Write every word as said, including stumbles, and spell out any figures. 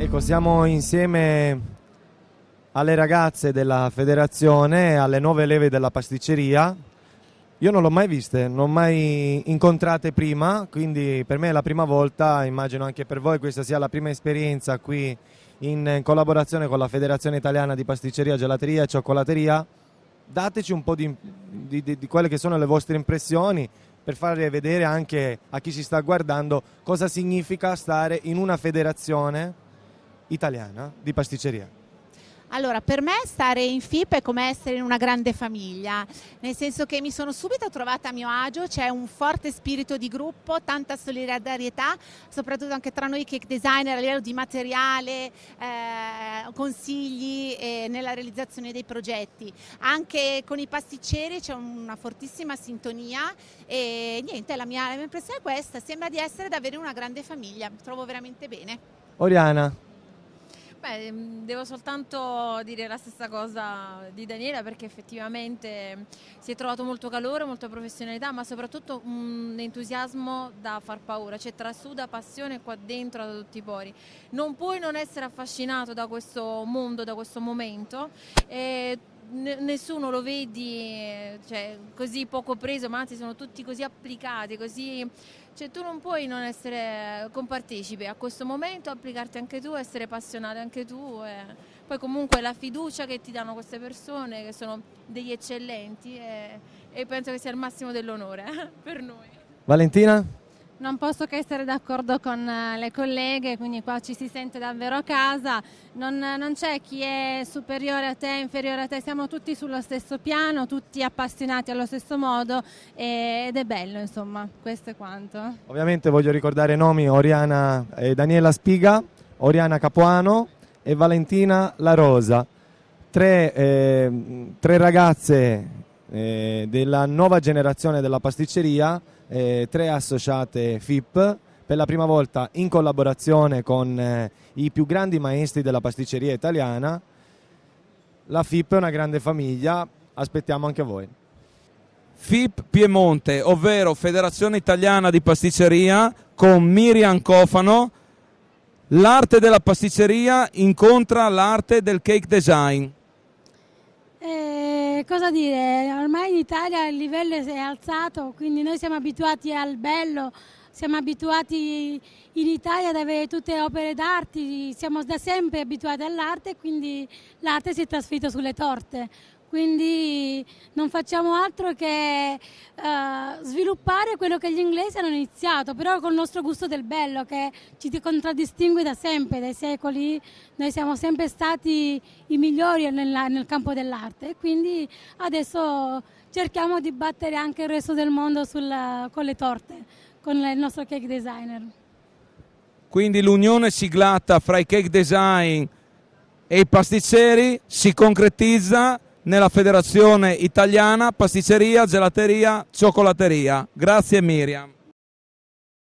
Ecco, siamo insieme alle ragazze della federazione, alle nuove leve della pasticceria. Io non l'ho mai viste, non l'ho mai incontrate prima, quindi per me è la prima volta, immagino anche per voi questa sia la prima esperienza qui in collaborazione con la Federazione Italiana di Pasticceria, Gelateria e Cioccolateria. Dateci un po' di, di, di, di quelle che sono le vostre impressioni per fare vedere anche a chi ci sta guardando cosa significa stare in una federazione italiana di pasticceria. Allora, per me stare in F I P è come essere in una grande famiglia, nel senso che mi sono subito trovata a mio agio, c'è un forte spirito di gruppo, tanta solidarietà, soprattutto anche tra noi cake designer a livello di materiale, eh, consigli e nella realizzazione dei progetti. Anche con i pasticceri c'è una fortissima sintonia e niente, la mia, la mia impressione è questa, sembra di essere davvero una grande famiglia, mi trovo veramente bene. Oriana. Beh, devo soltanto dire la stessa cosa di Daniela, perché effettivamente si è trovato molto calore, molta professionalità, ma soprattutto un entusiasmo da far paura, cioè trasuda passione qua dentro da tutti i pori. Non puoi non essere affascinato da questo mondo, da questo momento. E nessuno lo vedi, cioè, così poco preso, ma anzi sono tutti così applicati, così, cioè, tu non puoi non essere compartecipe a questo momento, applicarti anche tu, essere appassionato anche tu. E poi comunque la fiducia che ti danno queste persone, che sono degli eccellenti, e, e penso che sia il massimo dell'onore per noi. Valentina? Non posso che essere d'accordo con le colleghe, quindi qua ci si sente davvero a casa, non, non c'è chi è superiore a te, inferiore a te, siamo tutti sullo stesso piano, tutti appassionati allo stesso modo ed è bello, insomma, questo è quanto. Ovviamente voglio ricordare i nomi: Oriana e Daniela Spiga, Oriana Capuano e Valentina La Rosa, tre, eh, tre ragazze eh, della nuova generazione della pasticceria. Eh, tre associate F I P, per la prima volta in collaborazione con eh, i più grandi maestri della pasticceria italiana. La F I P è una grande famiglia, aspettiamo anche voi. F I P Piemonte, ovvero Federazione Italiana di Pasticceria, con Miriam Cofano. L'arte della pasticceria incontra l'arte del cake design. Eh, cosa dire, ormai in Italia il livello si è alzato, quindi noi siamo abituati al bello, siamo abituati in Italia ad avere tutte opere d'arte, siamo da sempre abituati all'arte e quindi l'arte si è trasferita sulle torte. Quindi non facciamo altro che uh, sviluppare quello che gli inglesi hanno iniziato, però col nostro gusto del bello che ci contraddistingue da sempre, dai secoli. Noi siamo sempre stati i migliori nel, nel campo dell'arte e quindi adesso cerchiamo di battere anche il resto del mondo sulla, con le torte, con il nostro cake designer. Quindi l'unione siglata fra i cake design e i pasticceri si concretizza nella Federazione Italiana Pasticceria, Gelateria, Cioccolateria. Grazie Miriam.